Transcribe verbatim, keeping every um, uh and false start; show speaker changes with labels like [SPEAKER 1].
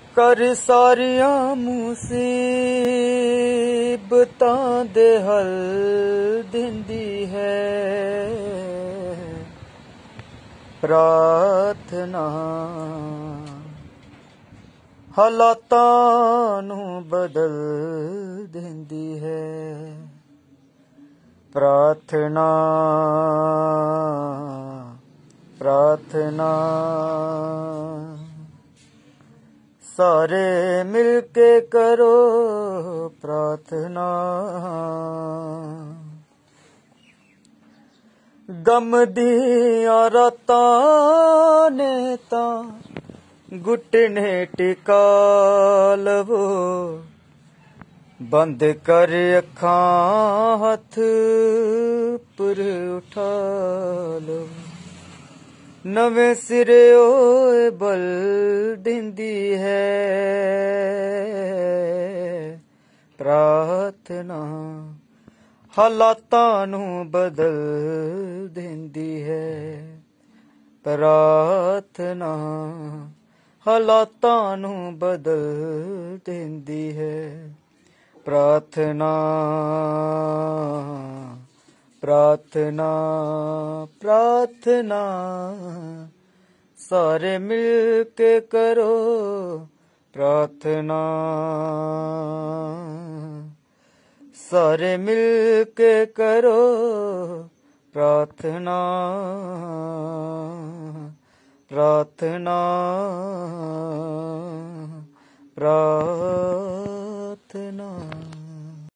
[SPEAKER 1] कर सारियां मुसीबतां दे हल दिंदी है प्रार्थना। हालातां नूं बदल दिंदी है प्रार्थना। प्रार्थना सारे मिलके करो प्रार्थना। गम दियां रातां ने तां घुटने टिका लवो बंद कर अखां हथ पर उठा लो। नवे सिरे ओए बल दिंदी है प्रार्थना। हालातां नूं बदल दिंदी है प्रार्थना। हालातां नूं बदल दिंदी है प्रार्थना। प्रार्थना प्रार्थना सारे मिल के करो प्रार्थना। सारे मिल के करो प्रार्थना। प्रार्थना प्रार्थना।